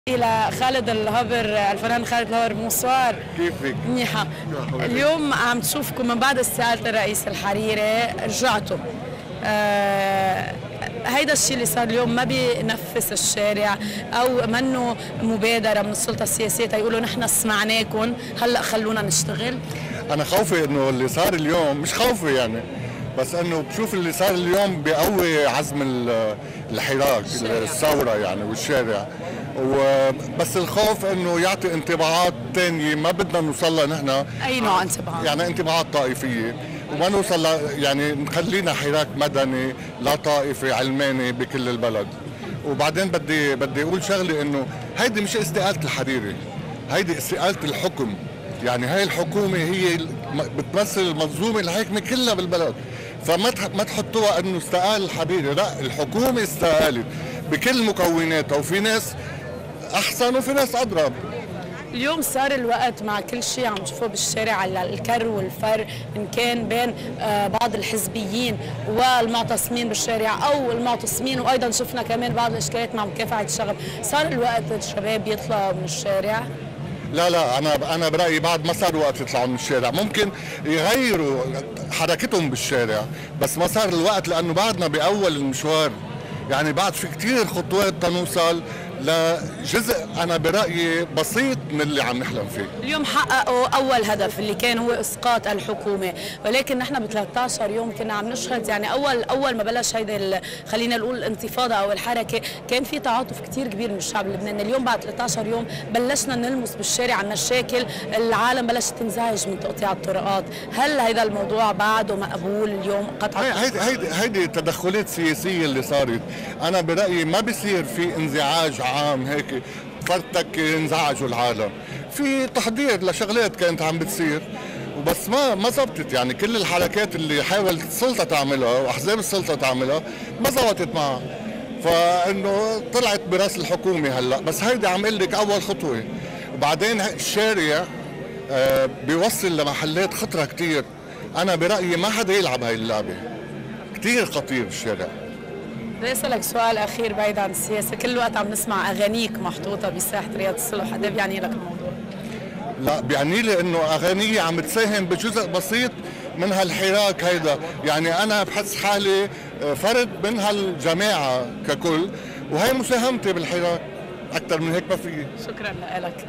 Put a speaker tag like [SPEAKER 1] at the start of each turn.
[SPEAKER 1] إلى خالد الهبر، الفنان خالد الهبر. بونسوار.
[SPEAKER 2] كيفك؟
[SPEAKER 1] منيحة. اليوم عم تشوفكم من بعد استقالة الرئيس الحريري رجعتوا. هيدا الشيء اللي صار اليوم ما بينفس الشارع او منه مبادرة من السلطة السياسية تيقولوا نحن سمعناكم هلا خلونا نشتغل؟
[SPEAKER 2] انا خوفي انه اللي صار اليوم، مش خوفي يعني، بس انه بشوف اللي صار اليوم بقوي عزم الحراك، الثورة يعني والشارع، وبس الخوف انه يعطي انطباعات ثانية ما بدنا نوصل لها نحن.
[SPEAKER 1] اي نوع انطباعات؟
[SPEAKER 2] يعني انطباعات طائفية، وما نوصل يعني نخلينا حراك مدني لا طائفي علماني بكل البلد. وبعدين بدي اقول شغله، انه هيدي مش استقالة الحريري، هيدي استقالة الحكم. يعني هاي الحكومة هي بتمثل المنظومة الحاكمة كلها بالبلد، فما تحطوها انه استقال الحريري، لا، الحكومة استقالت بكل مكوناتها، وفي ناس احسن وفي ناس اضرب.
[SPEAKER 1] اليوم صار الوقت مع كل شيء عم نشوفه بالشارع على الكر والفر، ان كان بين بعض الحزبيين والمعتصمين بالشارع او المعتصمين، وايضا شفنا كمان بعض الاشكالات مع مكافحه الشغب. صار الوقت الشباب يطلعوا من الشارع؟
[SPEAKER 2] لا انا برايي بعد ما صار وقت يطلعوا من الشارع، ممكن يغيروا حركتهم بالشارع، بس ما صار الوقت، لانه بعدنا باول المشوار. يعني بعد في كثير خطوات تنوصل لجزء انا برايي بسيط من اللي عم نحلم فيه.
[SPEAKER 1] اليوم حققوا اول هدف اللي كان هو اسقاط الحكومه، ولكن نحن ب 13 يوم كنا عم نشهد، يعني اول ما بلش هيدي خلينا نقول الانتفاضه او الحركه، كان في تعاطف كثير كبير من الشعب اللبناني. اليوم بعد 13 يوم بلشنا نلمس بالشارع مشاكل، العالم بلشت تنزعج من تقطيع الطرقات. هل هذا الموضوع بعده مقبول اليوم قطع؟
[SPEAKER 2] هيدي تدخلات سياسيه اللي صارت. انا برايي ما بصير في انزعاج عام هيك فرتك انزعجوا العالم، في تحضير لشغلات كانت عم بتصير، وبس ما زبطت. يعني كل الحركات اللي حاولت السلطه تعملها واحزاب السلطه تعملها ما زبطت معها، فانه طلعت براس الحكومه هلا. بس هيدي عم اقول لك اول خطوه، وبعدين الشارع بيوصل لمحلات خطره كثير. انا برايي ما حدا يلعب هاي اللعبه، كثير خطير الشارع.
[SPEAKER 1] بدي اسالك سؤال اخير بعيد عن السياسه، كل الوقت عم نسمع اغانيك محطوطه بساحه رياض الصلح، قد ايه بيعني لك الموضوع؟
[SPEAKER 2] لا، بيعني لي انه اغانيي عم تساهم بجزء بسيط من هالحراك هيدا. يعني انا بحس حالي فرد من هالجماعه ككل، وهي مساهمتي بالحراك، اكثر من هيك ما في.
[SPEAKER 1] شكرا لك.